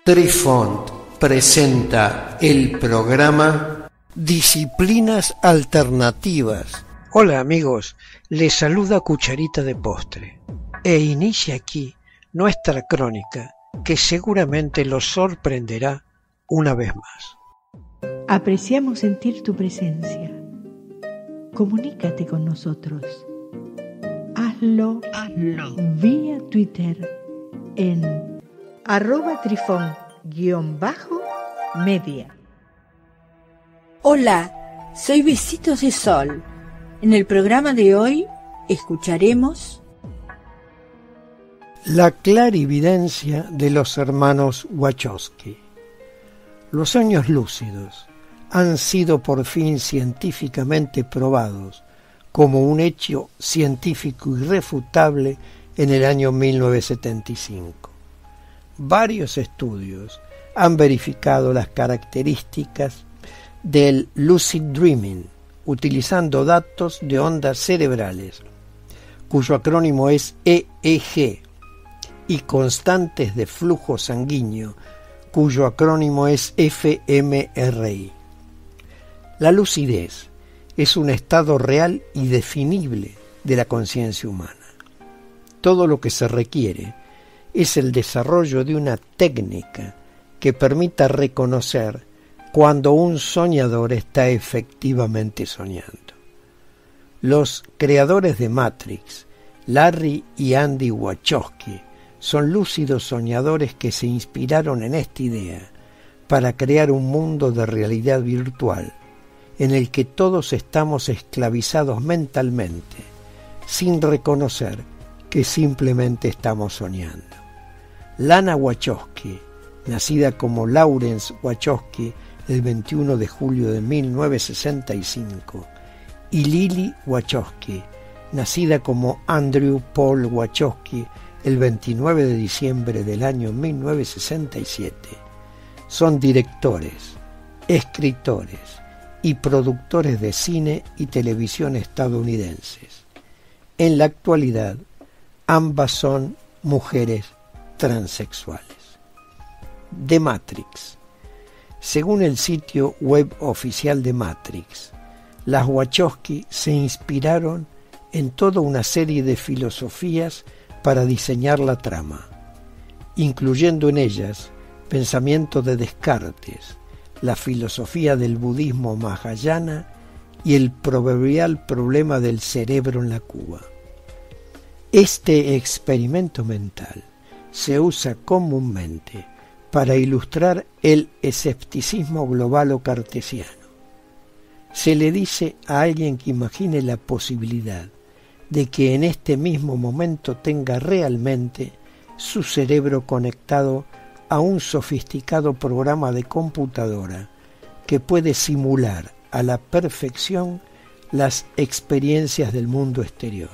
Trifont presenta el programa Disciplinas Alternativas. Hola amigos, les saluda Cucharita de Postre e inicia aquí nuestra crónica que seguramente los sorprenderá una vez más. Apreciamos sentir tu presencia. Comunícate con nosotros. Hazlo vía Twitter en @trifon_media. Hola, soy Besitos de Sol. En el programa de hoy escucharemos la clarividencia de los hermanos Wachowski. Los sueños lúcidos han sido por fin científicamente probados como un hecho científico irrefutable en el año 1975. Varios estudios han verificado las características del lucid dreaming utilizando datos de ondas cerebrales, cuyo acrónimo es EEG, y constantes de flujo sanguíneo, cuyo acrónimo es fMRI. La lucidez es un estado real y definible de la conciencia humana. Todo lo que se requiere es el desarrollo de una técnica que permita reconocer cuando un soñador está efectivamente soñando. Los creadores de Matrix, Larry y Andy Wachowski, son lúcidos soñadores que se inspiraron en esta idea para crear un mundo de realidad virtual en el que todos estamos esclavizados mentalmente, sin reconocer que simplemente estamos soñando. Lana Wachowski, nacida como Lawrence Wachowski el 21 de julio de 1965, y Lily Wachowski, nacida como Andrew Paul Wachowski el 29 de diciembre del año 1967, son directores, escritores y productores de cine y televisión estadounidenses. En la actualidad, ambas son mujeres transexuales. The Matrix. Según el sitio web oficial de Matrix, las Wachowski se inspiraron en toda una serie de filosofías para diseñar la trama, incluyendo en ellas pensamiento de Descartes, la filosofía del budismo mahayana y el proverbial problema del cerebro en la cuba. Este experimento mental se usa comúnmente para ilustrar el escepticismo global o cartesiano. Se le dice a alguien que imagine la posibilidad de que en este mismo momento tenga realmente su cerebro conectado a un sofisticado programa de computadora que puede simular a la perfección las experiencias del mundo exterior.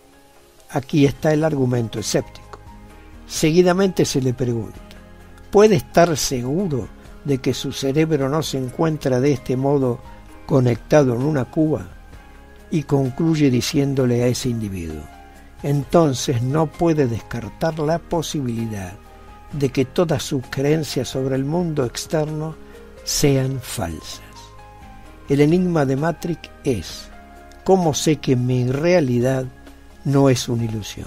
Aquí está el argumento escéptico. Seguidamente se le pregunta, ¿puede estar seguro de que su cerebro no se encuentra de este modo conectado en una cuba? Y concluye diciéndole a ese individuo, entonces no puede descartar la posibilidad de que todas sus creencias sobre el mundo externo sean falsas. El enigma de Matrix es, ¿cómo sé que mi realidad no es una ilusión?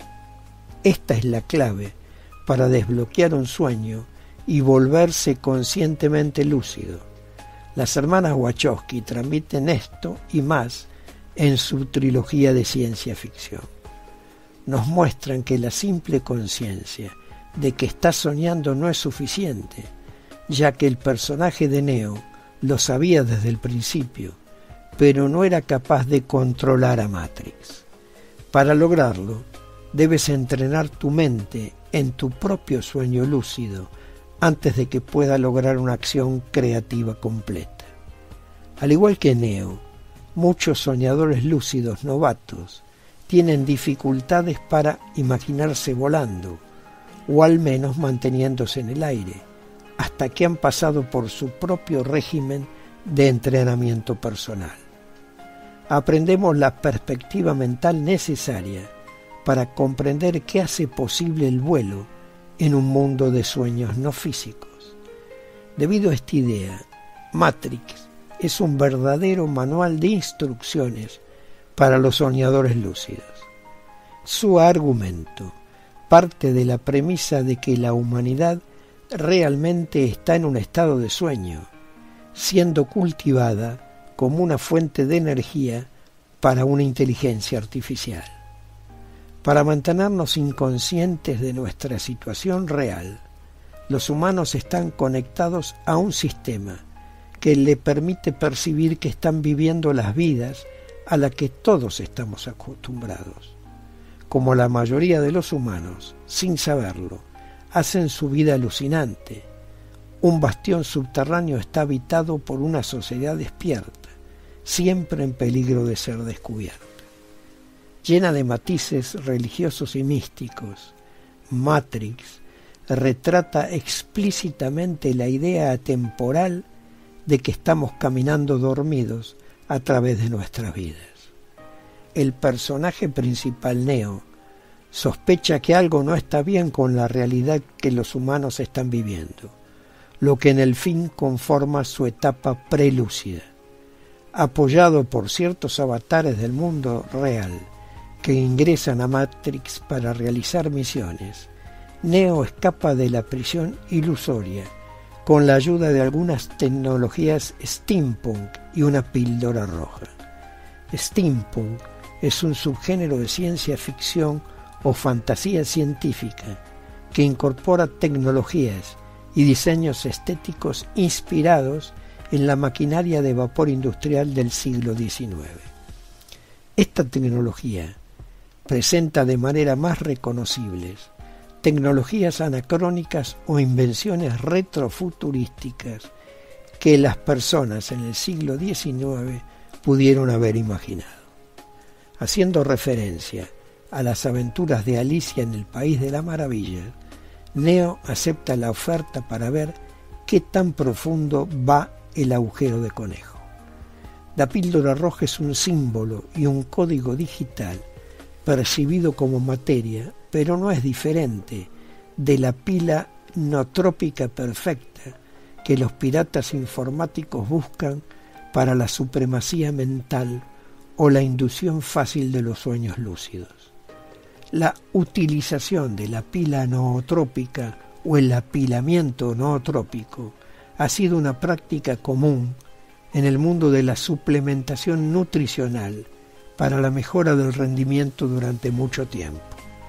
Esta es la clave para desbloquear un sueño y volverse conscientemente lúcido. Las hermanas Wachowski transmiten esto y más en su trilogía de ciencia ficción. Nos muestran que la simple conciencia de que está soñando no es suficiente, ya que el personaje de Neo lo sabía desde el principio, pero no era capaz de controlar a Matrix. Para lograrlo, debes entrenar tu mente en tu propio sueño lúcido antes de que pueda lograr una acción creativa completa. Al igual que Neo, muchos soñadores lúcidos novatos tienen dificultades para imaginarse volando, o al menos manteniéndose en el aire, hasta que han pasado por su propio régimen de entrenamiento personal. Aprendemos la perspectiva mental necesaria para comprender qué hace posible el vuelo en un mundo de sueños no físicos. Debido a esta idea, Matrix es un verdadero manual de instrucciones para los soñadores lúcidos. Su argumento parte de la premisa de que la humanidad realmente está en un estado de sueño, siendo cultivada como una fuente de energía para una inteligencia artificial. Para mantenernos inconscientes de nuestra situación real, los humanos están conectados a un sistema que le permite percibir que están viviendo las vidas a las que todos estamos acostumbrados. Como la mayoría de los humanos, sin saberlo, hacen su vida alucinante. Un bastión subterráneo está habitado por una sociedad despierta, siempre en peligro de ser descubierta. Llena de matices religiosos y místicos, Matrix retrata explícitamente la idea atemporal de que estamos caminando dormidos a través de nuestras vidas. El personaje principal, Neo, sospecha que algo no está bien con la realidad que los humanos están viviendo, lo que en el fin conforma su etapa prelúcida. Apoyado por ciertos avatares del mundo real que ingresan a Matrix para realizar misiones, Neo escapa de la prisión ilusoria con la ayuda de algunas tecnologías steampunk y una píldora roja. Steampunk es un subgénero de ciencia ficción o fantasía científica que incorpora tecnologías y diseños estéticos inspirados en la maquinaria de vapor industrial del siglo XIX. Esta tecnología presenta de manera más reconocibles tecnologías anacrónicas o invenciones retrofuturísticas que las personas en el siglo XIX pudieron haber imaginado. Haciendo referencia a las aventuras de Alicia en el País de la Maravilla, Neo acepta la oferta para ver qué tan profundo va el agujero de conejo. La píldora roja es un símbolo y un código digital percibido como materia, pero no es diferente de la pila nootrópica perfecta que los piratas informáticos buscan para la supremacía mental o la inducción fácil de los sueños lúcidos. La utilización de la pila nootrópica o el apilamiento nootrópico ha sido una práctica común en el mundo de la suplementación nutricional para la mejora del rendimiento durante mucho tiempo.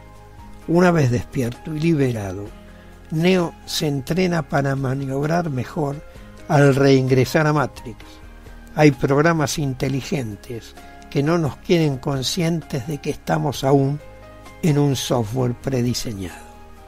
Una vez despierto y liberado, Neo se entrena para maniobrar mejor al reingresar a Matrix. Hay programas inteligentes que no nos quieren conscientes de que estamos aún en un software prediseñado.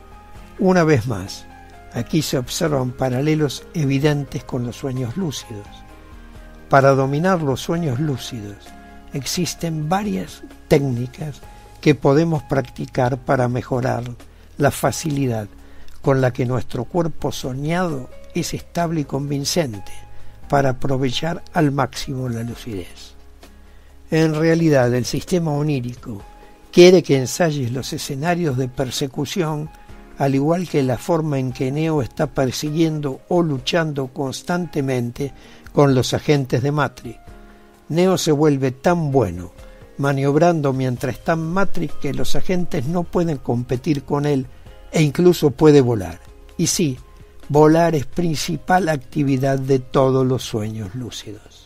Una vez más, aquí se observan paralelos evidentes con los sueños lúcidos. Para dominar los sueños lúcidos existen varias técnicas que podemos practicar para mejorar la facilidad con la que nuestro cuerpo soñado es estable y convincente para aprovechar al máximo la lucidez. En realidad, el sistema onírico quiere que ensayes los escenarios de persecución, al igual que la forma en que Neo está persiguiendo o luchando constantemente con los agentes de Matrix. Neo se vuelve tan bueno maniobrando mientras está en Matrix que los agentes no pueden competir con él e incluso puede volar. Y sí, volar es principal actividad de todos los sueños lúcidos.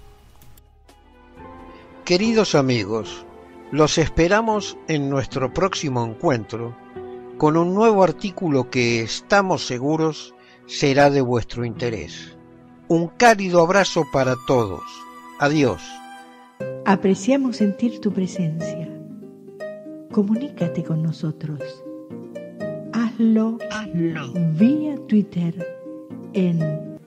Queridos amigos, los esperamos en nuestro próximo encuentro con un nuevo artículo que estamos seguros será de vuestro interés. Un cálido abrazo para todos. Adiós. Apreciamos sentir tu presencia. Comunícate con nosotros. Hazlo vía Twitter en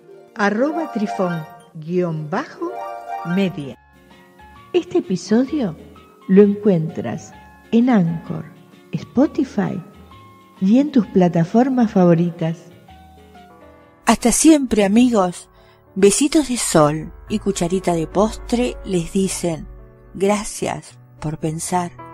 @trifón_media. Este episodio lo encuentras en Anchor, Spotify y en tus plataformas favoritas. Hasta siempre, amigos. Besitos de sol y cucharita de postre les dicen gracias por pensar.